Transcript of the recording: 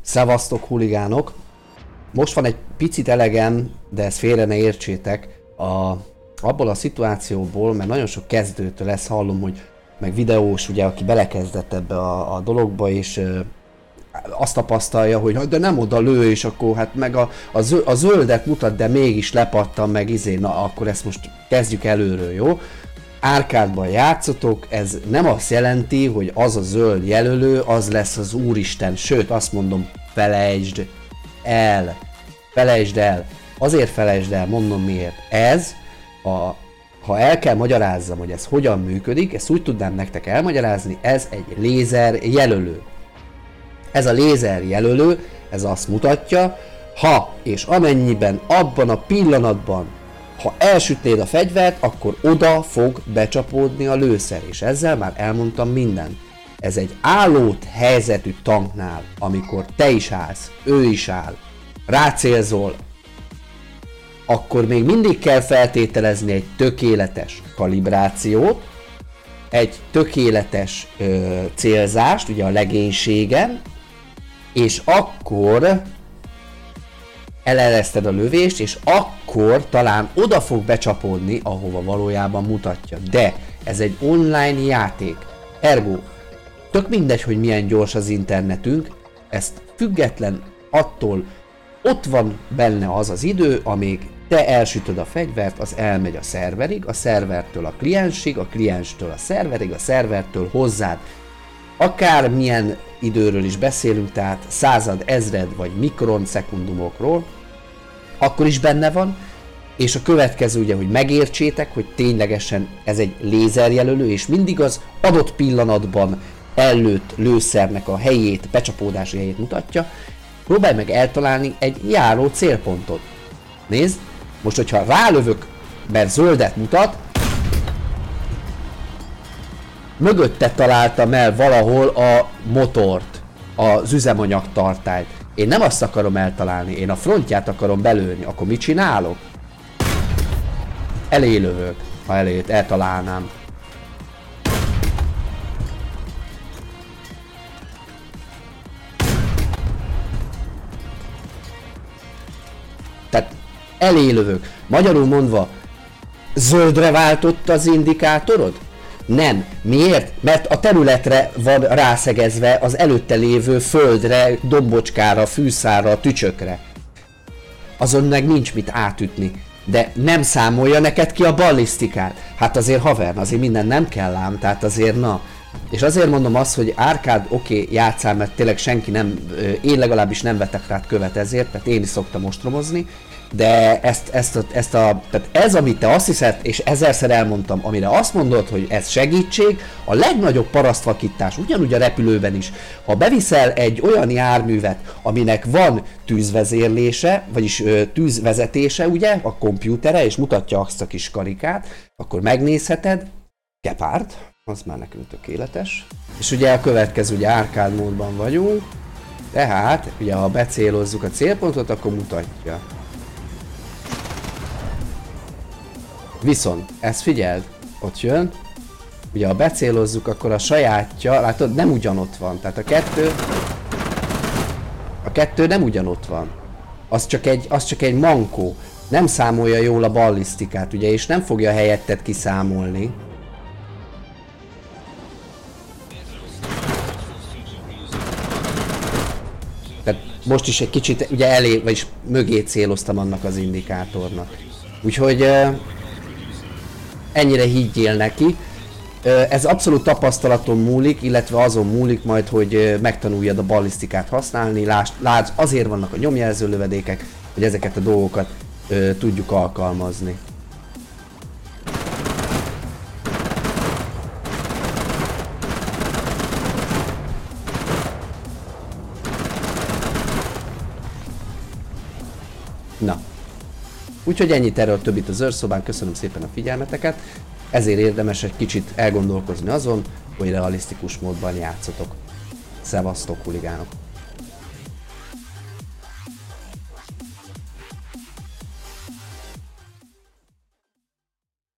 Szevasztok, huligánok! Most van egy picit elegem, de ezt félre ne értsétek, abból a szituációból, mert nagyon sok kezdőtől ezt hallom, hogy meg videós, ugye, aki belekezdett ebbe a dologba, és azt tapasztalja, hogy de nem oda lő, és akkor hát meg a zöldet mutat, de mégis lepattan meg na akkor ezt most kezdjük előről, jó? Árkádban játszotok, ez nem azt jelenti, hogy az a zöld jelölő, az lesz az Úristen, sőt azt mondom, felejtsd el. Felejtsd el. Azért felejtsd el, mondom miért. Ez, ha el kell magyarázzam, hogy ez hogyan működik, ezt úgy tudnám nektek elmagyarázni, ez egy lézer jelölő. Ez a lézer jelölő, ez azt mutatja, ha és amennyiben abban a pillanatban, ha elsütnéd a fegyvert, akkor oda fog becsapódni a lőszer, és ezzel már elmondtam mindent. Ez egy állott helyzetű tanknál, amikor te is állsz, ő is áll, rácélzol, akkor még mindig kell feltételezni egy tökéletes kalibrációt, egy tökéletes célzást, ugye a legénységen, és akkor elereszted a lövést, és akkor talán oda fog becsapódni, ahova valójában mutatja. De ez egy online játék. Ergo, tök mindegy, hogy milyen gyors az internetünk, ezt független attól ott van benne az az idő, amíg te elsütöd a fegyvert, az elmegy a szerverig, a szervertől a kliensig, a klienstől a szerverig, a szervertől hozzád. Akármilyen időről is beszélünk, tehát század, ezred vagy mikronszekundumokról, akkor is benne van, és a következő ugye, hogy megértsétek, hogy ténylegesen ez egy lézerjelölő, és mindig az adott pillanatban ellőtt lőszernek a helyét, becsapódási helyét mutatja, próbálj meg eltalálni egy járó célpontot. Nézd, most hogyha rálövök, mert zöldet mutat, mögötte találtam el valahol a motort, az üzemanyagtartályt. Én nem azt akarom eltalálni, én a frontját akarom belőni. Akkor mit csinálok? Elé lövök, ha elét eltalálnám. Tehát elé lövök. Magyarul mondva, zöldre váltott az indikátorod? Nem. Miért? Mert a területre van rászegezve az előtte lévő földre, dombocskára, fűszárra, tücsökre. Azon meg nincs mit átütni. De nem számolja neked ki a ballisztikát. Hát azért haver, azért minden nem kell ám, tehát azért na. És azért mondom azt, hogy árkád oké, játszál, mert tényleg senki nem, én legalábbis nem vettek rád követ ezért, mert én is szoktam ostromozni. De tehát ez, amit te azt hiszed, és ezerszer elmondtam, amire azt mondod, hogy ez segítség, a legnagyobb parasztvakítás, ugyanúgy a repülőben is. Ha beviszel egy olyan járművet, aminek van tűzvezérlése, vagyis tűzvezetése, ugye, a kompjútere, és mutatja azt a kis karikát, akkor megnézheted, Gepard, az már nekünk tökéletes. És ugye a következő, ugye árkád módban vagyunk, tehát, ugye ha becélozzuk a célpontot, akkor mutatja. Viszont, ezt figyeld, ott jön, ugye ha becélozzuk, akkor a sajátja, látod, nem ugyanott van, tehát a kettő nem ugyanott van. Az csak egy mankó, nem számolja jól a ballisztikát, ugye, és nem fogja helyetted kiszámolni. Tehát most is egy kicsit, ugye elé, vagyis mögé céloztam annak az indikátornak. Úgyhogy ennyire higgyél neki. Ez abszolút tapasztalaton múlik, illetve azon múlik majd, hogy megtanuljad a ballisztikát használni. Lásd, azért vannak a nyomjelző lövedékek, hogy ezeket a dolgokat tudjuk alkalmazni. Na. Úgyhogy ennyit erről, többit az őrszobán, köszönöm szépen a figyelmeteket, ezért érdemes egy kicsit elgondolkozni azon, hogy realisztikus módban játszotok. Szevasztok, huligánok!